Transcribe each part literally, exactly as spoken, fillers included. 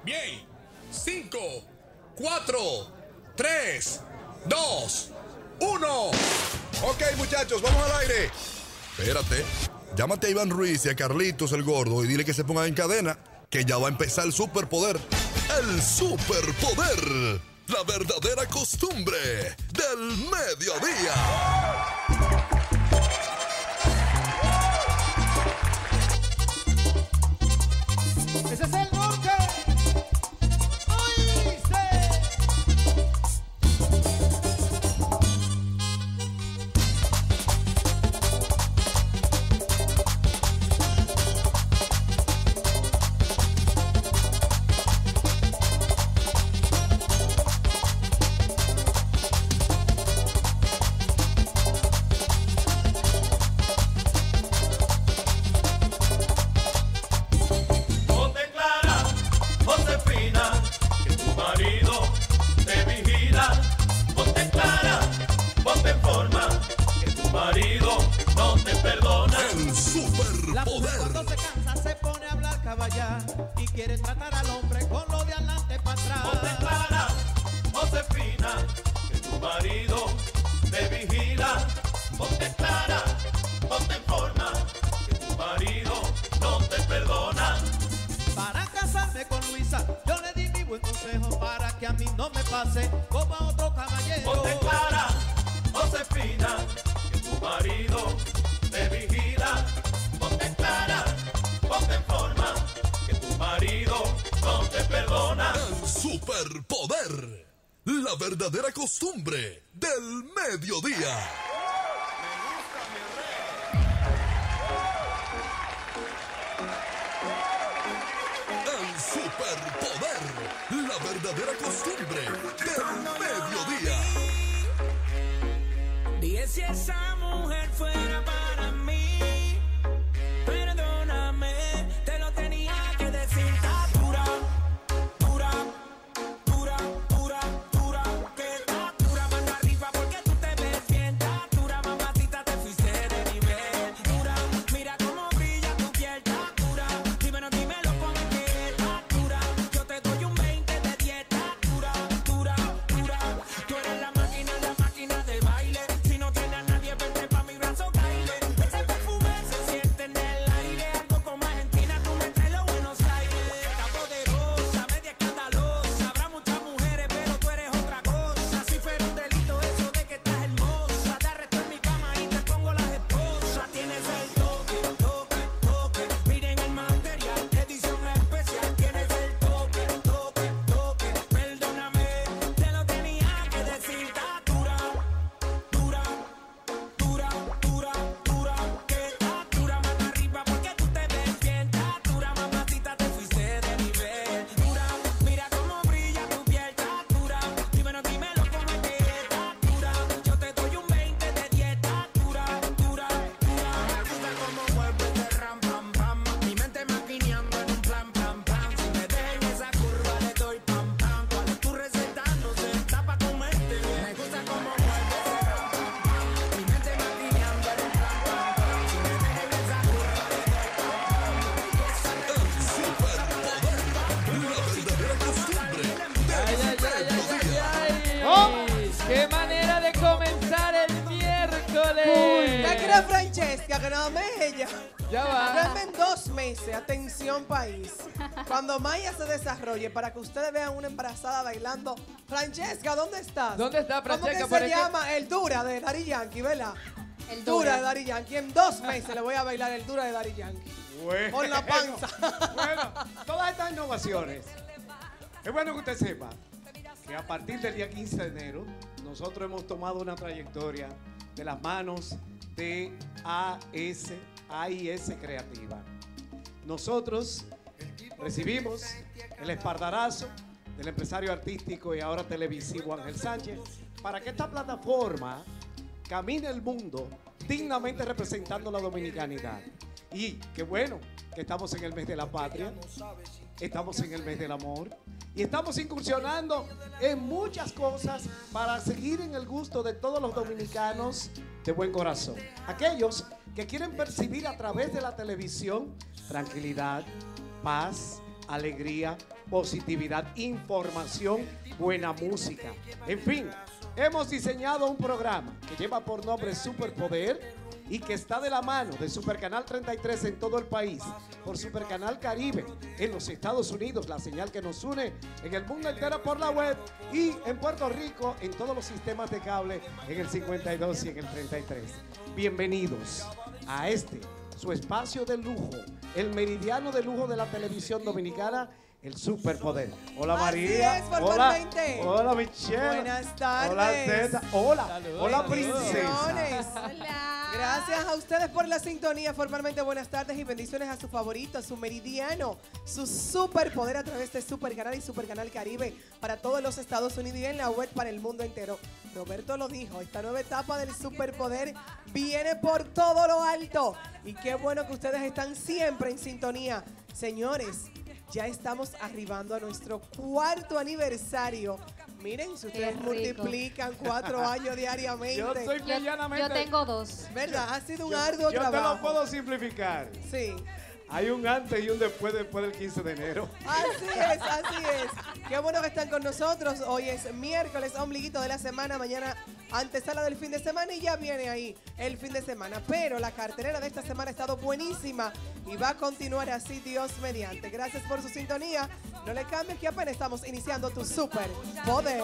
Bien. Cinco, cuatro, tres, dos, uno. Ok, muchachos, vamos al aire. Espérate. Llámate a Iván Ruiz y a Carlitos el Gordo y dile que se pongan en cadena, que ya va a empezar el superpoder. El superpoder. La verdadera costumbre del mediodía. Ese es el norte. Y quiere tratar al hombre con lo de adelante para atrás. Ponte clara, Josefina, que tu marido te vigila. Ponte clara, ponte en forma, que tu marido no te perdona. Para casarme con Luisa, yo le di mi buen consejo para que a mí no me pase como a otro caballero. Ponte clara, Josefina, que tu marido te vigila. Ponte clara, ponte en forma, marido no te perdona. El superpoder. La verdadera costumbre del mediodía. Me gusta mi rey. El superpoder. La verdadera costumbre del mediodía. Dije si esa mujer fuera para mí, perdóname, te lo tenía que decir. Está dura, dura, dura, dura, dura, que está dura, mano arriba porque tú te ves bien. Está dura, mamacita, te fuiste de nivel. Dura, mira cómo brilla tu piel. Está dura, dímelo, dímelo con que está dura. Yo te doy un veinte de dieta. Dura, dura, dura. Tú eres la máquina, la máquina de baile. Si no tienes a nadie, vente pa' mi brazo, caile. Ese perfume se siente en el aire. Algo como Argentina, tú me traes los Buenos Aires. Está poderosa, media escandalosa. Habrá muchas mujeres, pero tú eres otra cosa. Si fuera un delito eso de que estás hermosa, te arresto en mi cama y te pongo las esposas. Tienes el toque, toque, toque. Miren el material, edición especial. Tienes el toque, toque, toque. Perdóname, te lo tenía que decir. Está dura, dura, dura, dura, dura. Que está dura, mano arriba porque tú te ves bien. Está dura, mamacita, te fuiste de nivel. Dura, mira cómo brilla tu piel. Está dura, dímelo, dímelo cómo es que está dura. Yo te doy un veinte de dieta. Dura, dura, dura. Me gusta cómo mueves de ram, pam, pam. Mi mente maquineando en un plan, plan, plan. Si me dejan esa curva le doy pam, pam. Cuando tú recetándose está pa' comerte. Me gusta cómo mueves de ram, pam, pam. Mi mente maquineando en un plan, plan, plan. Si me dejan esa curva le doy pam, pam. El superpoder. La verdadera costumbre del mediodía. ¡Oh! ¡Qué manera de comenzar el miércoles! ¿Qué cree Francesca? Que nada más es ella. Ya va. Denme en dos meses, atención país. Cuando Maya se desarrolle, para que ustedes vean una embarazada bailando. Francesca, ¿dónde estás? ¿Dónde está Francesca? ¿Cómo Por que se aquí. llama? El Dura de Daddy Yankee, ¿verdad? El Dura de dura. Daddy Yankee. En dos meses le voy a bailar el Dura de Daddy Yankee. Bueno. Por la panza. Bueno, todas estas innovaciones. Es bueno que usted sepa que a partir del día quince de enero nosotros hemos tomado una trayectoria de las manos de A S, A I S Creativa. Nosotros recibimos el espaldarazo del empresario artístico y ahora televisivo Ángel Sánchez para que esta plataforma camine el mundo dignamente representando la dominicanidad. Y qué bueno que estamos en el mes de la patria, estamos en el mes del amor y estamos incursionando en muchas cosas para seguir en el gusto de todos los dominicanos de buen corazón. Aquellos que quieren percibir a través de la televisión tranquilidad, paz, alegría, positividad, información, buena música. En fin, hemos diseñado un programa que lleva por nombre Superpoder y que está de la mano de Supercanal treinta y tres en todo el país, por Supercanal Caribe en los Estados Unidos, la señal que nos une en el mundo entero por la web, y en Puerto Rico en todos los sistemas de cable en el cincuenta y dos y en el treinta y tres. Bienvenidos a este, su espacio de lujo, el meridiano de lujo de la televisión dominicana, el Superpoder. Hola Así María. es, Hola. formalmente. Hola Michelle. Buenas tardes. Hola Zeta. Hola. Saludos. Hola Saludos. princesa. Bendiciones. Hola. Gracias a ustedes por la sintonía. Formalmente buenas tardes y bendiciones a su favorito, a su meridiano, su superpoder a través de Supercanal y Supercanal Caribe para todos los Estados Unidos y en la web para el mundo entero. Roberto lo dijo, esta nueva etapa del superpoder viene por todo lo alto. Y qué bueno que ustedes están siempre en sintonía. Señores, ya estamos arribando a nuestro cuarto aniversario. Miren, si ustedes rico. multiplican cuatro años diariamente. Yo soy Yo, medianamente. yo tengo dos. ¿Verdad? Ha sido un Yo- arduo yo te trabajo. lo puedo simplificar. Sí. Hay un antes y un después después del quince de enero. Así es, así es. Qué bueno que están con nosotros. Hoy es miércoles, ombliguito de la semana. Mañana antesala del fin de semana y ya viene ahí el fin de semana. Pero la cartelera de esta semana ha estado buenísima y va a continuar así, Dios mediante. Gracias por su sintonía. No le cambies que apenas estamos iniciando tu super poder.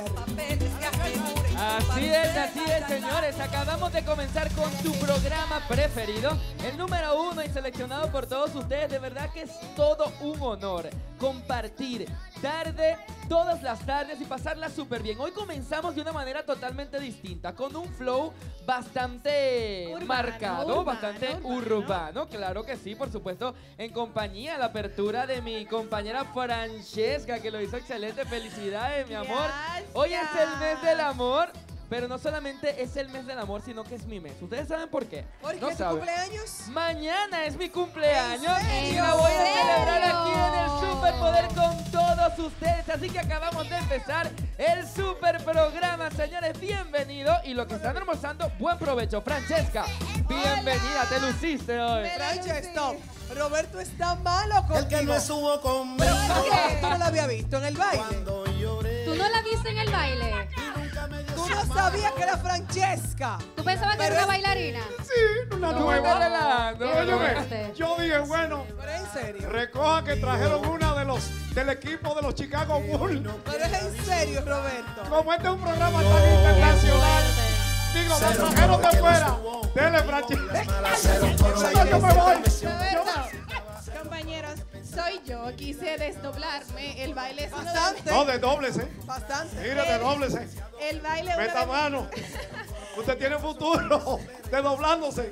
Así es, así es, señores. Acabamos de comenzar con tu programa preferido, el número uno y seleccionado por todos ustedes. De verdad que es todo un honor compartir tarde, todas las tardes y pasarla súper bien. Hoy comenzamos de una manera totalmente distinta, con un flow bastante Urbano, marcado, urbano, bastante urbano. urbano. Claro que sí, por supuesto, en compañía, la apertura de mi compañera Francesca, que lo hizo excelente. Felicidades, mi amor. Hoy es el mes del amor. Pero no solamente es el mes del amor, sino que es mi mes. ¿Ustedes saben por qué? ¿Por qué ¿No tu saben? cumpleaños? Mañana es mi cumpleaños ¿En y serio? la voy a ¿En celebrar serio? aquí en el Superpoder con todos ustedes. Así que acabamos de empezar el super programa, señores. Bienvenido. Y lo que están almorzando, buen provecho. Francesca, bienvenida. Te luciste hoy. Francha, stop. Roberto está malo contigo. El que no estuvo conmigo ¿Pero por qué? ¿Tú no lo había visto en el baile? cuando lloré. ¿Tú no la viste en el baile? Nunca me dio Tú no sabías que era Francesca. ¿Tú pensabas que Pero era una es- bailarina? Sí, una No, nueva. está relajando. Qué Óyeme, fuerte. yo dije, bueno, Pero en serio. recoja que trajeron una de los del equipo de los Chicago Bulls. Pero es en serio, Roberto. Como este es un programa tan internacional, Fuerte. digo, la Cero trajeron de porque no fuera. estuvo. Dele, Las Francisco. malas cero por la Yo me voy. Roberto, compañeros, soy yo. Quise desdoblarme. El baile es uno de, Bastante. No, desdóblese. Bastante. Mire, desdóblese. el baile es uno Meta de- mano. Usted tiene futuro. Desdoblándose.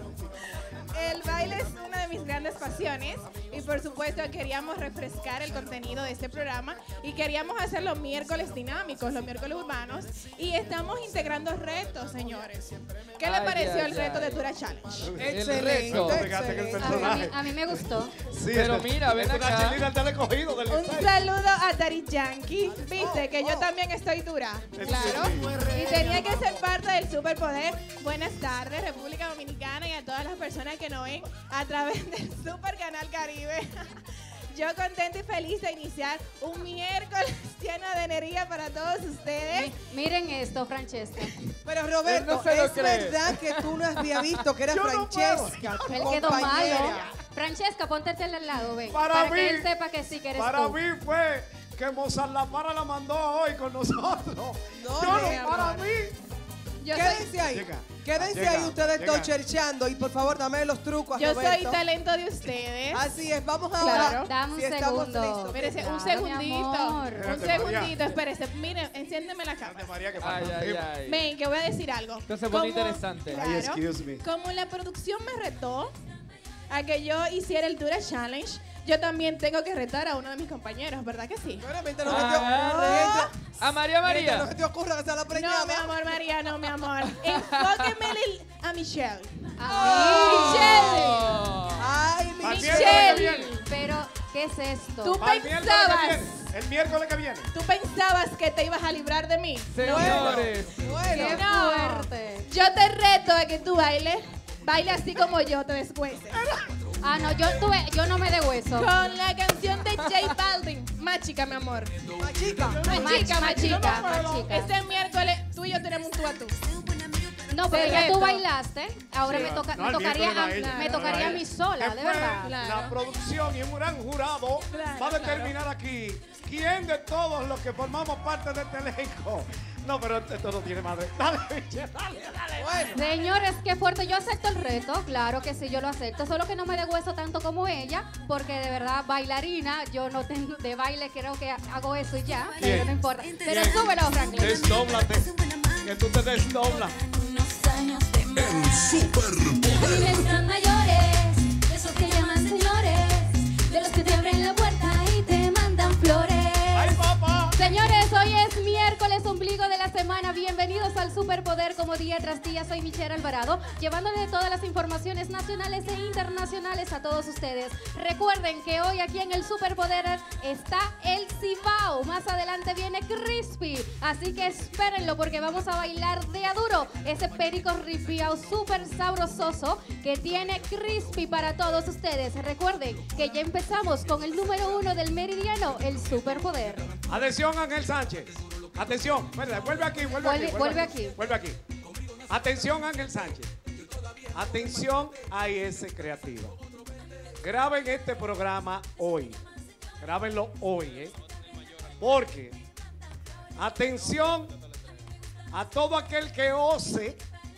El baile es una de mis grandes pasiones y por supuesto queríamos refrescar el contenido de este programa y queríamos hacer los miércoles dinámicos, los miércoles urbanos y estamos integrando retos, señores. ¿Qué le Ay, pareció ay, el reto ay. de Dura Challenge? Excelente. reto. Pegaste en el excelente. A mí, personaje. a mí me gustó. Sí, Pero este- mira, ven es una acá. cheerleader del escogido del Un Licey. saludo a Daddy Yankee. Viste que yo también estoy dura. Claro. Y tenía que ser parte del Superpoder. Buenas tardes, República Dominicana y a todas las personas que nos ven a través del Super Canal Caribe. Yo contenta y feliz de iniciar un miércoles lleno de energía para todos ustedes. Mi- Miren esto, Francesca. Pero Roberto, Él no se lo es cree. verdad que tú no habías visto que era Yo no Francesca, tu Él quedó malo. compañera. Francesca, ponte al lado, ven. Para mí- que él sepa que sí que eres Para tú. mí fue que Mozart La Para la mandó hoy con nosotros. No, Yo mi no, para amor. mí. Yo soy, Quédense ahí. Llega, Quédense llega, ahí ustedes llega. dos cherchando y por favor dame los trucos a yo soy Roberto. talento de ustedes. Así es, vamos Claro. ahora. Dame un si estamos segundo. listos. Espérese, un Claro, mi segundito. amor. Un Espérate, segundito, María. espérese. Miren, enciéndeme la Ande, cámara. María, que Ay, falta ay, tiempo. ay. Ven, que voy a decir algo. Esto se pone Como- interesante. Claro, Ay, excuse me. como la producción me retó a que yo hiciera el Dura Challenge, yo también tengo que retar a uno de mis compañeros, ¿verdad que sí? Bueno, mientras no, Ah, te, a María mientras no María. se te ocurra que sea la No, preñada. mi amor, María, no, mi amor. Enfóqueme a Michelle. Oh. Ay, Al mi miércoles que Michelle. viene. Pero, ¿qué es esto? Tú Al miércoles que pensabas, viene. El miércoles que viene. tú pensabas que te ibas a librar de mí. Señores. Bueno, ¡Qué No. fuerte! Yo te reto a que tú bailes, baile así como yo, te descueces. Ah, no, yo, tuve, yo no me de hueso. Con la canción de J Balvin. Machica, mi amor. Machica. Machica, machica. Machica. Este miércoles tú y yo tenemos un tú a tú. No, pero ya Secreto. tú bailaste. Ahora Sí, me, toca, no, me el tocaría, miércoles a, era ella, me era tocaría a ella. mí sola, de Después, verdad. La producción y un gran jurado Claro, va a claro. determinar aquí quién de todos los que formamos parte de este elenco. No, pero esto no tiene madre. Dale, biche, dale, dale. Bueno. Señores, qué fuerte. Yo acepto el reto, claro que sí, yo lo acepto. Solo que no me de hueso tanto como ella, porque de verdad, bailarina, yo no tengo de baile, creo que hago eso y ya, pero Bien. no importa. Pero Bien. súbelo, Franklin. Desdóblate. Que tú te desdoblas. El superpoder. Miles tan mayores, de esos que llaman señores, de los que te abren la puerta y te mandan flores. ¡Ay, papá! Señores, hoy es miércoles, ombligo de la semana. Bienvenidos al Superpoder como día tras día. Soy Michelle Alvarado, llevándole todas las informaciones nacionales e internacionales a todos ustedes. Recuerden que hoy aquí en el Superpoder está el Cibao. Más adelante viene Crispy, así que espérenlo porque vamos a bailar de a duro ese perico ripiao súper sabrososo que tiene Crispy para todos ustedes. Recuerden que ya empezamos con el número uno del meridiano, el Superpoder. Atención, Ángel Sánchez. Atención. Vuelve, vuelve aquí, vuelve, Vuelve- aquí. vuelve aquí. Vuelve aquí. Atención, Ángel Sánchez. Atención a I S Creativa. Graben este programa hoy. Grábenlo hoy, ¿eh? Porque, atención a todo aquel que ose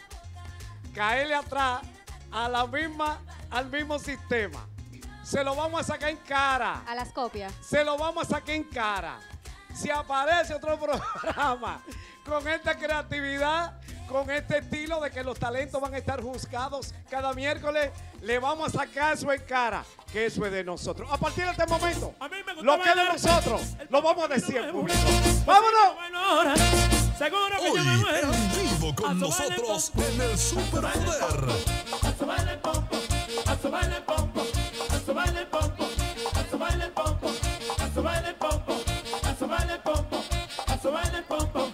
caerle atrás a la misma, al mismo sistema. Se lo vamos a sacar en cara. A las copias. Se lo vamos a sacar en cara. Si aparece otro programa con esta creatividad, con este estilo de que los talentos van a estar juzgados cada miércoles, le vamos a sacar eso en cara, que eso es de nosotros. A partir de este momento, lo que es de nosotros, lo vamos a decir en público. ¡Vámonos! Seguro que Hoy yo me muero. en vivo con A sobarle el nosotros pompo. en el superpoder. A sobarle el pompo, a sobarle el pompo, a sobarle el pompo, a sobarle el pompo, a sobarle el pompo, a sobarle el pompo, a sobarle el pompo.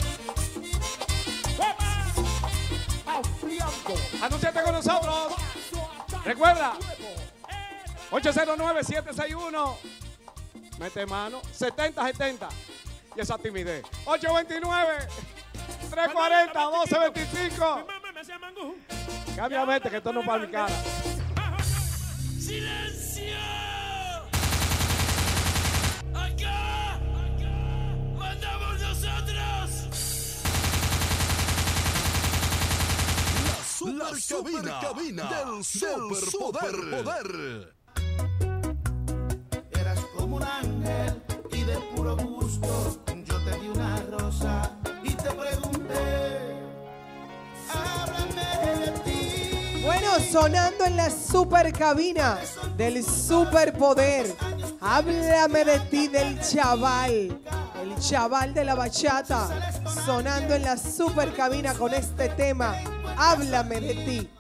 Anúnciate con nosotros. Recuerda, ocho cero nueve, siete seis uno, mete mano, setenta setenta. Y esa timidez. ocho dos nueve, tres cuatro cero, doce veinticinco. Cambia mente que esto no es para mi cara. ¡Silencio! ¡Acá! ¡Mandamos nosotros! La super cabina del superpoder. Eras como un ángel y de puro gusto yo te di una rosa y te pregunté, háblame de ti. Bueno, sonando en la super cabina del superpoder. Háblame de ti, del chaval. El chaval de la bachata. Sonando en la super cabina con este tema. Háblame de ti.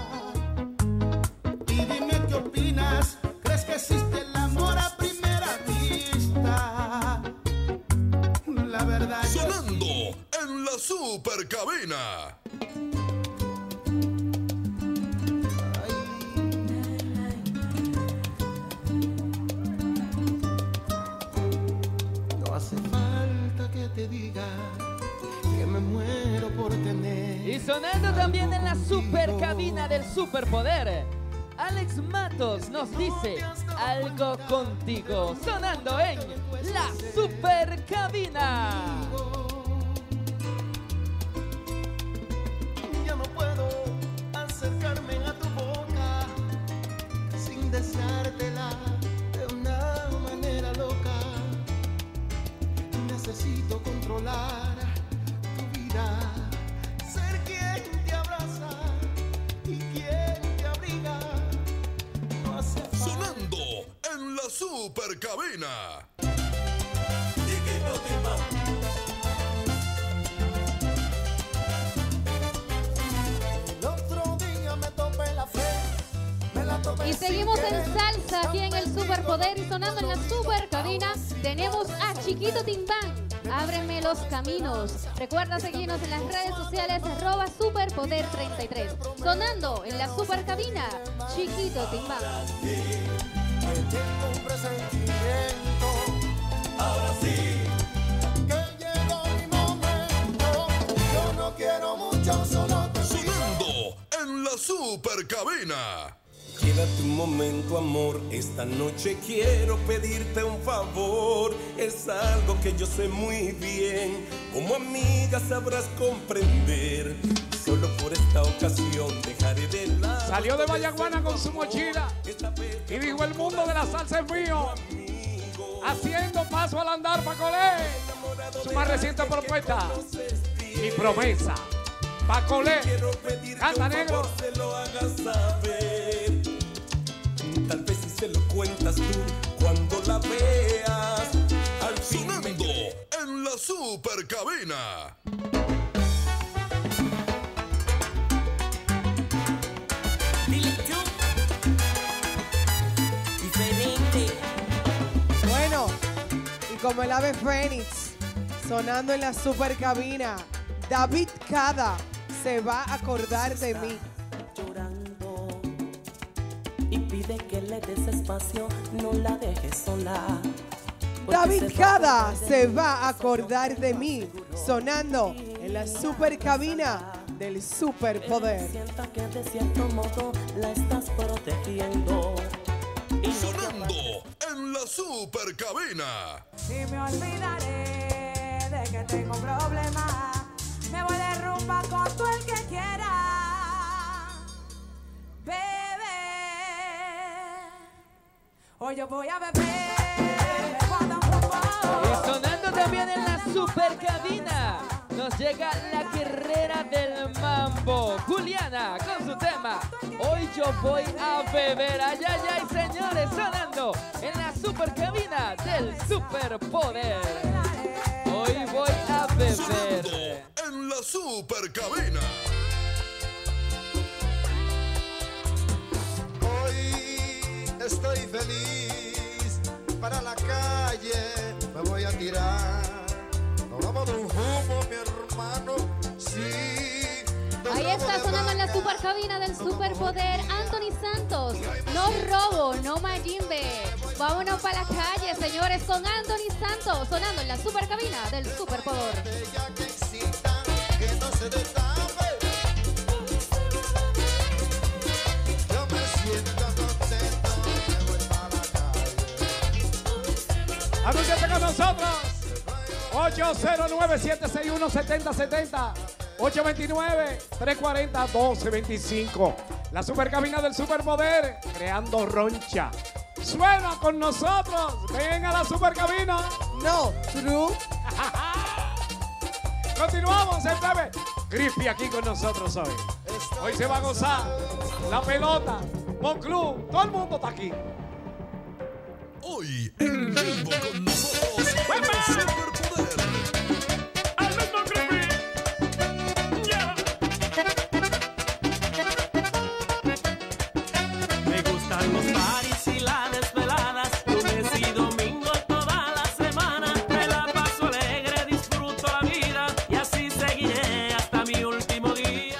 Y dime qué opinas, ¿crees que existe el amor a primera vista? La verdad yo Sonando en la super cabina. no hace falta que te diga que me muero por tener. Y sonando también en la super cabina del superpoder, Alex Matos nos dice algo contigo. Sonando en la super cabina. Ya no puedo acercarme a tu boca sin deseártela de una manera loca. Necesito controlar tu vida, ser quien te abraza y quien te abriga. No hace falta. Sonando en la super cabina. El otro día me topé la fe, me la topé Y sin seguimos en querer. salsa aquí en el Superpoder y sonando en la super cabina tenemos a Chiquito Timbán Ábreme los caminos. Recuerda seguirnos en las redes sociales arroba superpoder treinta y tres. Sonando en la supercabina, Chiquito Timba. Tengo un presentimiento. Ahora sí, Que llegó mi momento. Yo no quiero mucho, solo te pido. Sonando en la supercabina. Quédate un momento, amor. Esta noche quiero pedirte un favor. Es algo que yo sé muy bien. Como amiga sabrás comprender. Solo por esta ocasión dejaré de lado. Salió de Vallaguana con su mochila y dijo: el mundo de la salsa es mío. Haciendo paso al andar Pacolé. Su más reciente propuesta. Mi promesa. Pacolé. Canta negro. Se lo hagas saber. Tal vez si se lo cuentas tú cuando la veas. Al fin Sonando en la supercabina. Bueno, y como el ave fénix, sonando en la supercabina, David Cada se va a acordar de mí. Llorando y pide que le des espacio, no la dejes sola. David Cada se va a acordar de mí, sonando en la supercabina del superpoder. Sienta que de cierto modo la estás protegiendo. Sonando en la supercabina. Y me olvidaré de que tengo problemas. Me voy de rumba con todo el que quiera. Bebé. Hoy yo voy a beber. Me voy a dar un poco. Y sonando también en la supercabina, nos llega la guerrera del mambo, Juliana, con su tema Hoy yo voy a beber. Ay, ay, ay, señores, sonando en la supercabina del superpoder. Hoy voy a Sonando beber. en la supercabina. Hoy estoy feliz. Para la calle me voy a tirar. Nos vamos de un humo, mi hermano. Sí. nos Ahí vamos está de sonando en la vaca. supercabina del superpoder Anthony Santos. No robo, no Mayimbe. Vámonos para la calle, señores, con Anthony Santos sonando en la supercabina del superpoder. Ella que excita, que no se destape. Yo me siento contento, me voy para la calle. Anúnciate con nosotros. ocho cero nueve, siete seis uno, siete cero siete cero. ocho dos nueve, tres cuatro cero, uno dos dos cinco. La supercabina del superpoder, creando roncha. Suena con nosotros. Ven a la supercabina. No, true. Continuamos en breve. Crispy aquí con nosotros hoy. Hoy se va a gozar la pelota, Monclú, todo el mundo está aquí. Hoy en vivo con nosotros en el superpoder. Me gustan los bares y las desveladas, lunes y domingo toda la semana. Me la paso alegre, disfruto la vida y así seguiré hasta mi último día.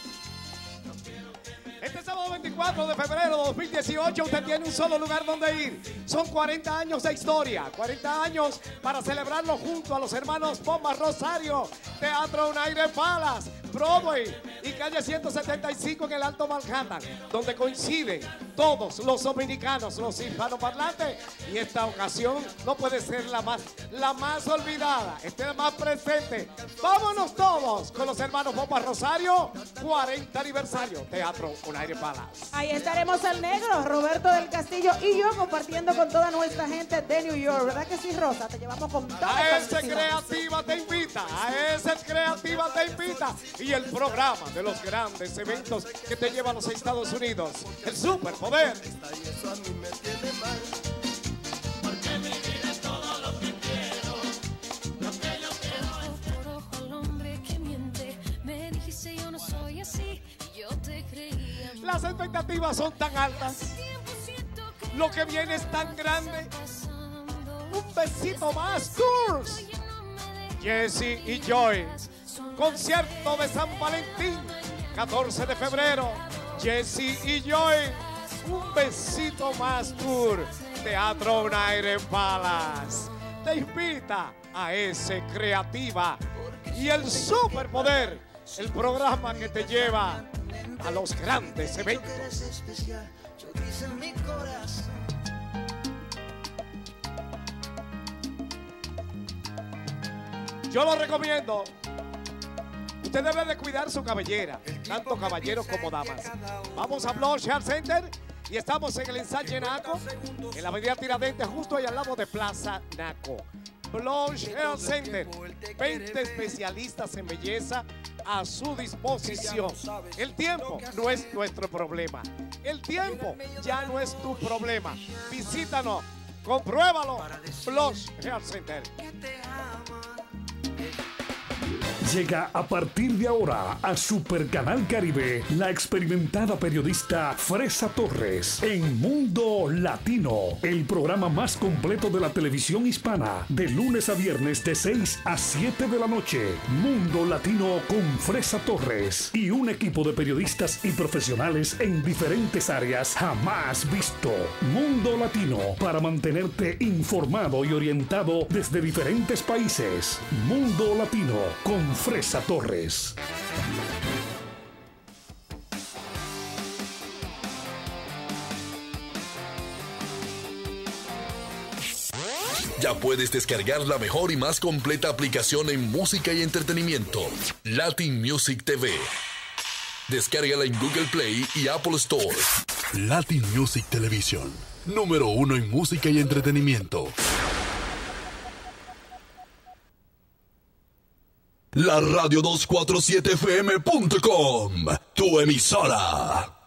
Este sábado veinticuatro de febrero de dos mil dieciocho usted tiene un solo lugar donde ir. Son cuarenta años de historia, cuarenta años para celebrarlo junto a los hermanos Pomba Rosario, Teatro United Palace, Broadway y calle ciento setenta y cinco en el Alto Manhattan, donde coinciden todos los dominicanos, los hispanoparlantes, y esta ocasión no puede ser la más, la más olvidada, esté la más presente. Vámonos todos con los hermanos Pomba Rosario, cuarenta aniversario, Teatro United Palace. Ahí estaremos el negro, Roberto del Castillo y yo compartiendo con toda nuestra gente de New York. ¿Verdad que sí, Rosa? Te llevamos con toda A esta ese felicidad. Creativa te invita, a ese Creativa te invita. Y el programa de los grandes eventos que te lleva a los Estados Unidos, el Superpoder. Eso a mí me tiene mal. Porque mi vida es todo lo que quiero, lo que yo quiero. Por ojo al hombre que miente, me dijiste yo no soy así, yo te creía. Las expectativas son tan altas, lo que viene es tan grande. Un besito más, Tours. Jesse y Joy. Concierto de San Valentín, catorce de febrero. Jesse y Joy. Un besito más tour. Teatro Unaire Palace. Te invita a ese Creativa y el Superpoder, el programa que te lleva a los grandes eventos. Yo lo recomiendo. Usted debe de cuidar su cabellera, tanto caballeros como damas. Vamos a Blush Hair Center y estamos en el ensanche Naco, en la avenida Tiradentes, justo ahí al lado de Plaza Naco. Blush Hair Center, veinte especialistas en belleza a su disposición. El tiempo no es nuestro problema. El tiempo ya no es tu problema. Visítanos, compruébalo. Blush Hair Center. Llega a partir de ahora a Super Canal Caribe la experimentada periodista Fresa Torres en Mundo Latino, el programa más completo de la televisión hispana, de lunes a viernes de seis a siete de la noche. Mundo Latino con Fresa Torres y un equipo de periodistas y profesionales en diferentes áreas jamás visto. Mundo Latino, para mantenerte informado y orientado desde diferentes países. Mundo Latino con Fresa Torres. Ya puedes descargar la mejor y más completa aplicación en música y entretenimiento, Latin Music T V. Descárgala en Google Play y Apple Store. Latin Music Television, número uno en música y entretenimiento. La radio dos cuatro siete F M punto com, tu emisora.